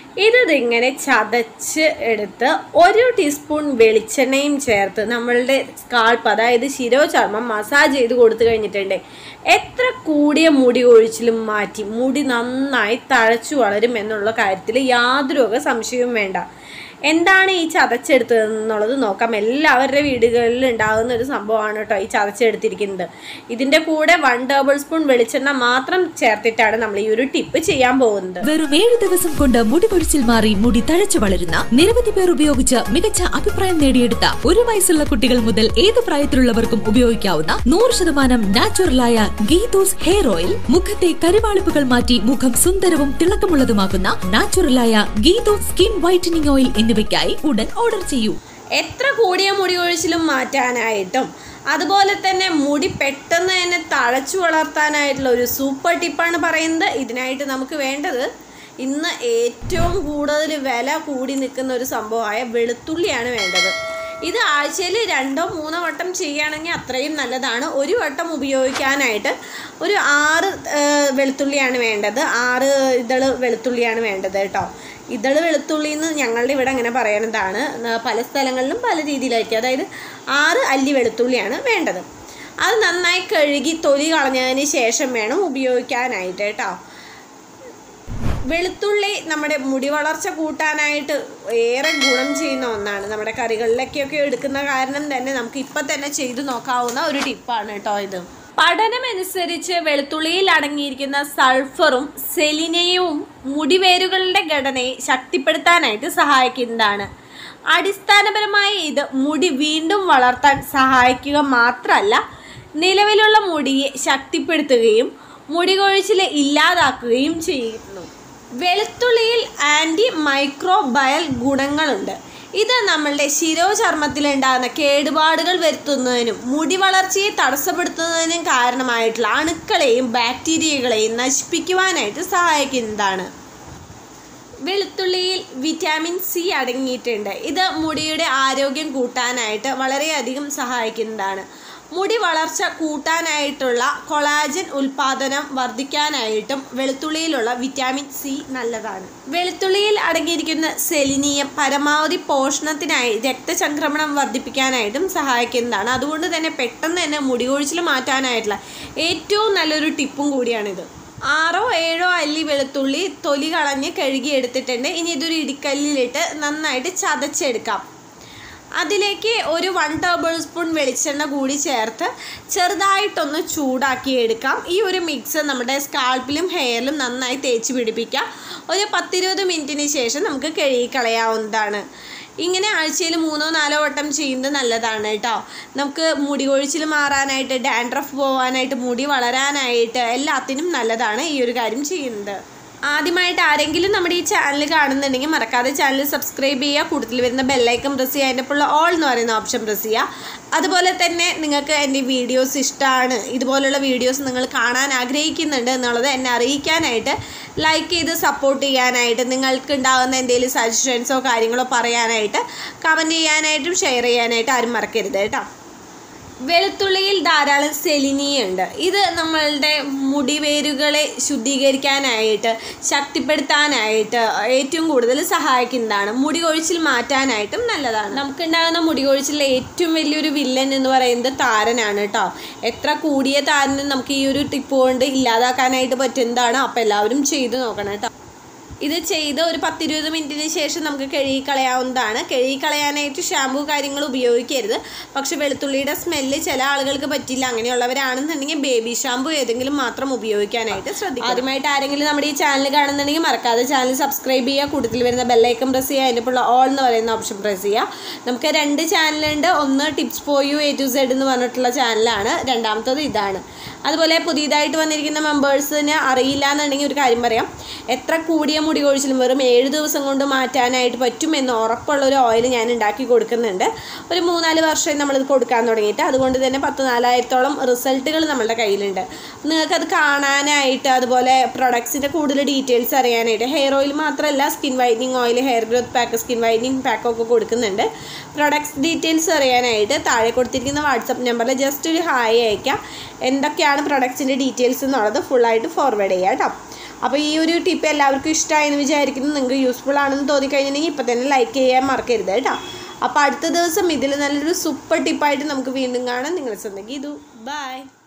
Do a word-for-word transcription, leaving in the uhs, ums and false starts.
ഇത് ഇങ്ങനെ ചതച്ച് എടുത്ത് ഒരു ടീസ്പൂൺ വെളിച്ചെണ്ണയും ചേർത്ത് നമ്മളുടെ സ്കാൾപ്പ് അതായത് ശിരോചർമ്മം മസാജ് ചെയ്ത് കൊടുത്തു കഴിഞ്ഞിട്ടുണ്ട് എത്ര കൂടിയ മുടി കൊഴിച്ചിലും മാറ്റി മുടി നന്നായി തഴച്ചു വളരും എന്നുള്ള കാര്യത്തിൽ യാതൊരു വക സംശയവും വേണ്ട. എന്താണ് ഈ ചതച്ചെടുത്തതെന്നുള്ളത് നോക്കാം. എല്ലാവരുടെ വീടുകളിൽ ഉണ്ടാകുന്ന ഒരു സംഭവമാണ് കേട്ടോ ഈ ചതച്ചെടുത്തിരിക്കുന്നത്. ഇതിൻ്റെ കൂടെ വൺ ടേബിൾ സ്പൂൺ വെളിച്ചെണ്ണ മാത്രം ചേർത്തിട്ടാണ് നമ്മൾ ഈ ഒരു ടിപ്പ് ചെയ്യാൻ പോകുന്നത്. വെറും ഏഴ് ദിവസം കൊണ്ട് മുടി കൊഴിച്ചിൽ മാറി മുടി തഴച്ചു വളരുന്ന നിരവധി പേർ ഉപയോഗിച്ച് മികച്ച അഭിപ്രായം നേടിയെടുത്ത ഒരു വയസ്സുള്ള കുട്ടികൾ മുതൽ ഏത് പ്രായത്തിലുള്ളവർക്കും ഉപയോഗിക്കാവുന്ന നൂറ് ശതമാനം നാച്ചുറലായ ഗീതൂസ് ഹെയർ ഓയിൽ, മുഖത്തെ കരുവാളിപ്പുകൾ മാറ്റി മുഖം സുന്ദരവും തിളക്കമുള്ളതുമാക്കുന്ന നാച്ചുറലായ ഗീതൂസ് സ്കിൻ വൈറ്റനിങ് ഓയിൽ എന്നിവയ്ക്കായി ഉടൻ ഓർഡർ ചെയ്യൂ. എത്ര കൂടിയ മുടി കൊഴിച്ചിലും മാറ്റാനായിട്ടും അതുപോലെ തന്നെ മുടി പെട്ടെന്ന് തന്നെ തഴച്ചു വളർത്താനായിട്ടുള്ള ഒരു സൂപ്പർ ടിപ്പാണ് പറയുന്നത്. ഇതിനായിട്ട് നമുക്ക് വേണ്ടത് ഇന്ന് ഏറ്റവും കൂടുതൽ വില കൂടി നിൽക്കുന്ന ഒരു സംഭവമായ വെളുത്തുള്ളിയാണ് വേണ്ടത്. ഇത് ആഴ്ചയിൽ രണ്ടോ മൂന്നോ വട്ടം ചെയ്യുകയാണെങ്കിൽ അത്രയും നല്ലതാണ്. ഒരു വട്ടം ഉപയോഗിക്കാനായിട്ട് ഒരു ആറ് വെളുത്തുള്ളിയാണ് വേണ്ടത്. ആറ് ഇതള് വെളുത്തുള്ളിയാണ് വേണ്ടത് കേട്ടോ. ഇതള് വെളുത്തുള്ളി എന്ന് ഞങ്ങളുടെ ഇവിടെ അങ്ങനെ പറയുന്നതാണ്. പല സ്ഥലങ്ങളിലും പല രീതിയിലായിരിക്കും. അതായത് ആറ് അല്ലി വെളുത്തുള്ളിയാണ് വേണ്ടത്. അത് നന്നായി കഴുകി തൊലി കളഞ്ഞതിന് ശേഷം വേണം ഉപയോഗിക്കാനായിട്ട് കേട്ടോ. വെളുത്തുള്ളി നമ്മുടെ മുടി വളർച്ച കൂട്ടാനായിട്ട് ഏറെ ഗുണം ചെയ്യുന്ന ഒന്നാണ്. നമ്മുടെ കറികളിലേക്കൊക്കെ എടുക്കുന്ന കാരണം തന്നെ നമുക്ക് ഇപ്പം തന്നെ ചെയ്തു നോക്കാവുന്ന ഒരു ടിപ്പാണ് കേട്ടോ ഇത്. പഠനമനുസരിച്ച് വെളുത്തുള്ളിയിൽ അടങ്ങിയിരിക്കുന്ന സൾഫറും സെലിനിയവും മുടിവേരുകളുടെ ഘടനയെ ശക്തിപ്പെടുത്താനായിട്ട് സഹായിക്കുന്നതാണ്. അടിസ്ഥാനപരമായി ഇത് മുടി വീണ്ടും വളർത്താൻ സഹായിക്കുക മാത്രമല്ല, നിലവിലുള്ള മുടിയെ ശക്തിപ്പെടുത്തുകയും മുടി കൊഴിച്ചിൽ ഇല്ലാതാക്കുകയും ചെയ്യുന്നു. വെളുത്തുള്ളിയിൽ ആൻറ്റി മൈക്രോബയൽ ഗുണങ്ങളുണ്ട്. ഇത് നമ്മളുടെ ശിരോചർമ്മത്തിലുണ്ടാകുന്ന കേടുപാടുകൾ വരുത്തുന്നതിനും മുടി വളർച്ചയെ തടസ്സപ്പെടുത്തുന്നതിനും കാരണമായിട്ടുള്ള അണുക്കളെയും ബാക്ടീരിയകളെയും നശിപ്പിക്കുവാനായിട്ട് സഹായിക്കുന്നതാണ്. വെളുത്തുള്ളിയിൽ വിറ്റാമിൻ സി അടങ്ങിയിട്ടുണ്ട്. ഇത് മുടിയുടെ ആരോഗ്യം കൂട്ടാനായിട്ട് വളരെയധികം സഹായിക്കുന്നതാണ്. മുടി വളർച്ച കൂട്ടാനായിട്ടുള്ള കൊളാജൻ ഉൽപാദനം വർദ്ധിക്കാനായിട്ടും വെളുത്തുള്ളിയിലുള്ള വിറ്റാമിൻ സി നല്ലതാണ്. വെളുത്തുള്ളിയിൽ അടങ്ങിയിരിക്കുന്ന സെലിനിയം പരമാവധി പോഷണത്തിനായി രക്തചംക്രമണം വർദ്ധിപ്പിക്കാനായിട്ടും സഹായിക്കുന്നതാണ്. അതുകൊണ്ട് തന്നെ പെട്ടെന്ന് തന്നെ മുടി കൊഴിച്ചിൽ മാറ്റാനായിട്ടുള്ള ഏറ്റവും നല്ലൊരു ടിപ്പും കൂടിയാണിത്. ആറോ ഏഴോ അല്ലി വെളുത്തുള്ളി തൊലി കളഞ്ഞ് കഴുകി എടുത്തിട്ടുണ്ട്. ഇനി ഇതൊരു ഇടിക്കല്ലിലിട്ട് നന്നായിട്ട് ചതച്ചെടുക്കാം. അതിലേക്ക് ഒരു വൺ ടേബിൾ സ്പൂൺ വെളിച്ചെണ്ണ കൂടി ചേർത്ത് ചെറുതായിട്ടൊന്ന് ചൂടാക്കി എടുക്കാം. ഈ ഒരു മിക്സ് നമ്മുടെ സ്കാൾപ്പിലും ഹെയറിലും നന്നായി തേച്ച് പിടിപ്പിക്കാം. ഒരു പത്തിരുപത് മിനിറ്റിന് ശേഷം നമുക്ക് കഴുകിക്കളയാവുന്നതാണ്. ഇങ്ങനെ ആഴ്ചയിൽ മൂന്നോ നാലോ വട്ടം ചെയ്യുന്നത് നല്ലതാണ് കേട്ടോ. നമുക്ക് മുടി കൊഴിച്ചിൽ മാറാനായിട്ട്, ഡാൻഡ്രഫ് പോകാനായിട്ട്, മുടി വളരാനായിട്ട് എല്ലാത്തിനും നല്ലതാണ് ഈ ഒരു കാര്യം ചെയ്യുന്നത്. ആദ്യമായിട്ട് ആരെങ്കിലും നമ്മുടെ ഈ ചാനൽ കാണുന്നുണ്ടെങ്കിൽ മറക്കാതെ ചാനൽ സബ്സ്ക്രൈബ് ചെയ്യുക. കൂടുതൽ വരുന്ന ബെല്ലൈക്കൺ പ്രസ് ചെയ്യുക. അതിൻ്റെ ഉള്ള ഓൾ എന്ന് പറയുന്ന ഓപ്ഷൻ പ്രസ് ചെയ്യുക. അതുപോലെ തന്നെ നിങ്ങൾക്ക് എൻ്റെ വീഡിയോസ് ഇഷ്ടമാണ്, ഇതുപോലുള്ള വീഡിയോസ് നിങ്ങൾ കാണാൻ ആഗ്രഹിക്കുന്നുണ്ട് എന്നുള്ളത് എന്നെ അറിയിക്കാനായിട്ട്, ലൈക്ക് ചെയ്ത് സപ്പോർട്ട് ചെയ്യാനായിട്ട്, നിങ്ങൾക്ക് ഉണ്ടാകുന്ന എന്തെങ്കിലും സജഷൻസോ കാര്യങ്ങളോ പറയാനായിട്ട്, കമൻറ്റ് ചെയ്യാനായിട്ടും ഷെയർ ചെയ്യാനായിട്ട് ആരും മറക്കരുത് കേട്ടോ. വെളുത്തുള്ളിയിൽ ധാരാളം സെലിനിയുണ്ട്. ഇത് നമ്മളുടെ മുടിവേരുകളെ ശുദ്ധീകരിക്കാനായിട്ട്, ശക്തിപ്പെടുത്താനായിട്ട് ഏറ്റവും കൂടുതൽ സഹായിക്കുന്നതാണ്. മുടി കൊഴിച്ചിൽ മാറ്റാനായിട്ടും നല്ലതാണ്. നമുക്കുണ്ടാകുന്ന മുടി കൊഴിച്ചിലെ ഏറ്റവും വലിയൊരു വില്ലൻ എന്ന് പറയുന്നത് താരനാണ് കേട്ടോ. എത്ര കൂടിയ താരനും നമുക്ക് ഈ ഒരു ടിപ്പ് കൊണ്ട് ഇല്ലാതാക്കാനായിട്ട് പറ്റുന്നതാണ്. അപ്പോൾ എല്ലാവരും ചെയ്ത് നോക്കണം കേട്ടോ. ഇത് ചെയ്ത് ഒരു പത്തിരുപത് മിനിറ്റിന് ശേഷം നമുക്ക് കഴുകിക്കളയാവുന്നതാണ്. കഴുകിക്കളയാനായിട്ട് ഷാമ്പൂ കാര്യങ്ങൾ ഉപയോഗിക്കരുത്. പക്ഷെ വെളുത്തുള്ളിയുടെ സ്മെല്ല് ചില ആളുകൾക്ക് പറ്റില്ല. അങ്ങനെയുള്ളവരാണെന്നുണ്ടെങ്കിൽ ബേബി ഷാമ്പൂ ഏതെങ്കിലും മാത്രം ഉപയോഗിക്കാനായിട്ട് ശ്രദ്ധിക്കുക. ആദ്യമായിട്ട് ആരെങ്കിലും നമ്മുടെ ഈ ചാനൽ കാണുന്നുണ്ടെങ്കിൽ മറക്കാതെ ചാനൽ സബ്സ്ക്രൈബ് ചെയ്യുക. കൂടുതൽ വരുന്ന ബെല്ലൈക്കൺ പ്രസ് ചെയ്യുക. അതിൻ്റെ ഉള്ള ഓൾ എന്ന് പറയുന്ന ഓപ്ഷൻ പ്രസ് ചെയ്യുക. നമുക്ക് രണ്ട് ചാനലുണ്ട്. ഒന്ന് tips for you A to Z എന്ന് പറഞ്ഞിട്ടുള്ള ചാനലാണ്. രണ്ടാമത്തത് ഇതാണ്. അതുപോലെ പുതിയതായിട്ട് വന്നിരിക്കുന്ന മെമ്പേഴ്സിന് അറിയില്ല എന്നുണ്ടെങ്കിൽ ഒരു കാര്യം പറയാം. എത്ര കൂടിയ മുടി കൊഴിച്ചിലും വെറും ഏഴ് ദിവസം കൊണ്ട് മാറ്റാനായിട്ട് പറ്റുമെന്ന് ഉറപ്പുള്ളൊരു ഓയിൽ ഞാൻ ഉണ്ടാക്കി കൊടുക്കുന്നുണ്ട്. ഒരു മൂന്നാല് വർഷമായി നമ്മളിത് കൊടുക്കാൻ തുടങ്ങിയിട്ട്. അതുകൊണ്ട് തന്നെ പത്ത് നാലായിരത്തോളം റിസൾട്ടുകൾ നമ്മളുടെ കയ്യിലുണ്ട്. നിങ്ങൾക്കത് കാണാനായിട്ട്, അതുപോലെ പ്രൊഡക്ട്സിൻ്റെ കൂടുതൽ ഡീറ്റെയിൽസ് അറിയാനായിട്ട്, ഹെയർ ഓയിൽ മാത്രമല്ല skin whitening oil, hair growth pack, skin whitening പാക്കൊക്കെ കൊടുക്കുന്നുണ്ട്. പ്രൊഡക്ട്സ് ഡീറ്റെയിൽസ് അറിയാനായിട്ട് താഴെ കൊടുത്തിരിക്കുന്ന വാട്സപ്പ് നമ്പറിൽ ജസ്റ്റ് ഒരു ഹായ് അയക്കാം. എന്തൊക്കെയാണ് പ്രൊഡക്ട്സിൻ്റെ ഡീറ്റെയിൽസ് എന്നുള്ളത് ഫുള്ളായിട്ട് ഫോർവേഡ് ചെയ്യാം കേട്ടോ. അപ്പോൾ ഈ ഒരു ടിപ്പ് എല്ലാവർക്കും ഇഷ്ടമായെന്ന് വിചാരിക്കുന്നു. നിങ്ങൾക്ക് യൂസ്ഫുൾ ആണെന്ന് തോന്നിക്കഴിഞ്ഞിട്ടുണ്ടെങ്കിൽ ഇപ്പോൾ തന്നെ ലൈക്ക് ചെയ്യാൻ മറക്കരുത് കേട്ടോ. അപ്പോൾ അടുത്ത ദിവസം ഇതിൽ നല്ലൊരു സൂപ്പർ ടിപ്പായിട്ട് നമുക്ക് വീണ്ടും കാണാം. നിങ്ങൾ സ്വന്തം ഗീതു. ബൈ.